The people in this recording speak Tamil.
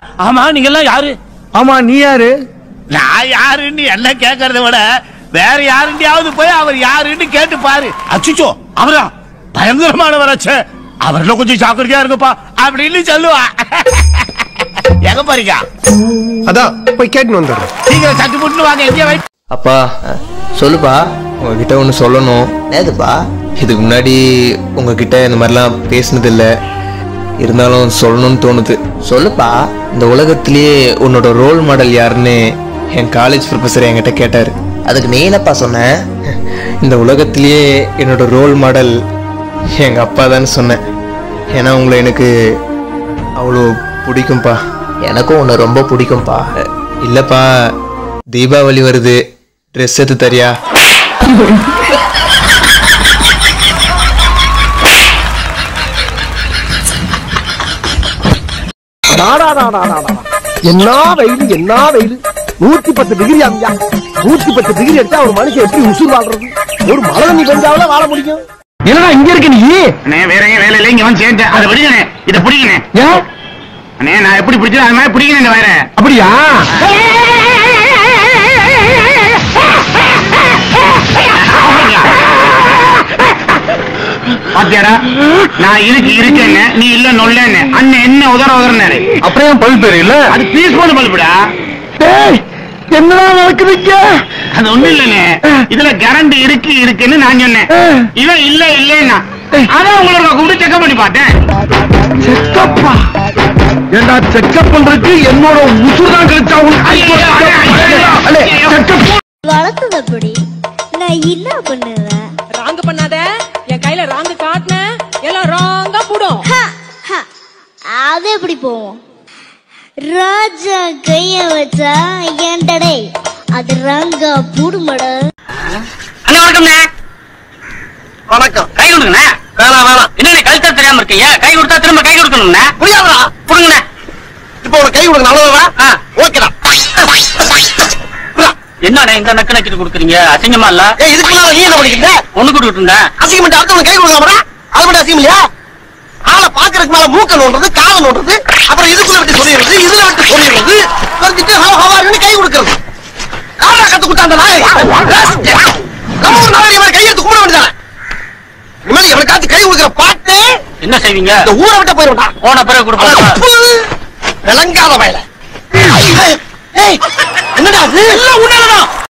ஆமா நீங்க எல்லாம் யாரு? ஆமா நீ யாரு? நான் யாருன்னு எல்லாம் கேட்கறத விட வேற யாருண்டியாவது போய் அவர் யாருன்னு கேட்டு பாரு. அச்சுச்சோ அவரா பயங்கரமானவராச்சே, அவர்ல கொஞ்சம் ஜாக்கிரதையா இருக்குப்பா அப்படின்னு சொல்லுவா. எங்க போறீங்க? அதான் போய் கேட்டு வந்துடுறேன். சீக்கிரம் சட்டு புட்டு வாங்க. எங்க வை? அப்பா சொல்லுப்பா, உங்ககிட்ட ஒன்று சொல்லணும். ஏதுப்பா? இதுக்கு முன்னாடி உங்ககிட்ட இந்த மாதிரிலாம் பேசினது இல்லை, இருந்தாலும் சொல்லணும்னு தோணுது. சொல்லுப்பா. இந்த உலகத்திலேயே உன்னோட ரோல் மாடல் யாருன்னு என் காலேஜ் ப்ரொஃபஸர் என்கிட்ட கேட்டார். அதுக்கு நீ என்னப்பா சொன்ன? இந்த உலகத்திலேயே என்னோட ரோல் மாடல் எங்கள் அப்பா தான் சொன்னேன். ஏன்னா உங்களை எனக்கு அவ்வளோ பிடிக்கும்பா. எனக்கும் உன்னை ரொம்ப பிடிக்கும்பா. இல்லைப்பா, தீபாவளி வருது, ட்ரெஸ் எடுத்து தரியா? என்ன வெயில், என்ன வெயில்! 110 டிகிரி ஆமியா. 110 டிகிரி எடுத்தா ஒரு மனுஷன் எப்படி உசுர் வாழ்றது? ஒரு மழை நீ பெஞ்சாவில வாழ முடியும். என்னடா இங்க இருக்க நீ? வேற எங்க வேலை இல்லை, இங்க வந்து சேர்ந்தேன். அதை பிடிக்கணே, இதை பிடிக்கணே. அண்ணே நான் எப்படி பிடிச்சேன் அது மாதிரி பிடிக்கணும். வேற அப்படியா? பாத்தியாரா, நான் இருக்கேன்னு நீ இல்ல நொல்லேன்னு அண்ணன் என்ன உதறாரு. அப்புறம் பல் பேரு இல்ல, அது பீஸ் போன பல்புடா. என்னடா நடக்குதுங்க? அது ஒண்ணு இல்லன்னு, இதுல கரண்ட் இருக்குன்னு நான் சொன்னேன். இவன் இல்ல இல்லன்னா அதான் உங்களோட கூப்பிட்டு செக்அப் பண்ணி பார்த்தேன். செக்கப்பா? ஏண்டா செக்கப் பண்றதுக்கு என்னோட உசுர் தான் கிடைச்சா? வளர்த்தது அப்படி நான் என்ன பண்ணுவேன்? ராங்கு பண்ணாத, என் கையில ராங்கு காட்டின எல்லாம் ராங்கா போடும். அது எப்படி போவோம்? ராஜா கைய வச்சா ஏண்டடே அது ராங்கா பூடுமட. வணக்கம்ண்ணே. வணக்கம். கை கொடுங்கண்ணே. வேணாம். என்ன கழுத்தா தெரியாம இருக்கீங்க? கை கொடுத்தா திரும்ப கை கொடுக்கணும்ண்ணே. புரியாதா? கொடுங்கண்ணே. இப்போ ஒரு கை கொடுங்க. நல்லதா? ஓகேடா. என்னண்ணே இந்த நக்கு நக்கிட்டு கொடுக்குறீங்க? அசிங்கமா இல்ல? இதுக்கு மேல நீ என்ன பண்ணிக்கிட்ட? ஒண்ணு கொடுத்துட்டு இருந்தேன். அசிங்கமெண்ட் அடுத்தவங்க கை கொடுக்காமடா? அது மட்டும் அசிங்கம் இல்லையா? ஆளை பாக்குறதுக்கு மேல மூக்க நோண்டுறது, காலை நோண்டுறது, அப்புறம் இதுக்குள்ள விட்டு சொல்லிடுறது, இதுல விட்டு சொல்லிடுறது, வந்துட்டு ஹவான்னு கை கொடுக்கறது. காலா கத்து கொடுத்தா அந்த நாயை நம்ம ஒரு நாளைக்கு மாதிரி கையெடுத்து கும்பிட வேண்டியதானே? இனிமேல் எவனுக்காச்சும் கை கொடுக்குற பாட்டு என்ன செய்வீங்க? இந்த ஊரை விட்டு போயிருவா. போன பிறகு கொடுப்பாங்க. விளங்காத வயல. என்னடா அது? எல்லாம் உன்னாலதான்.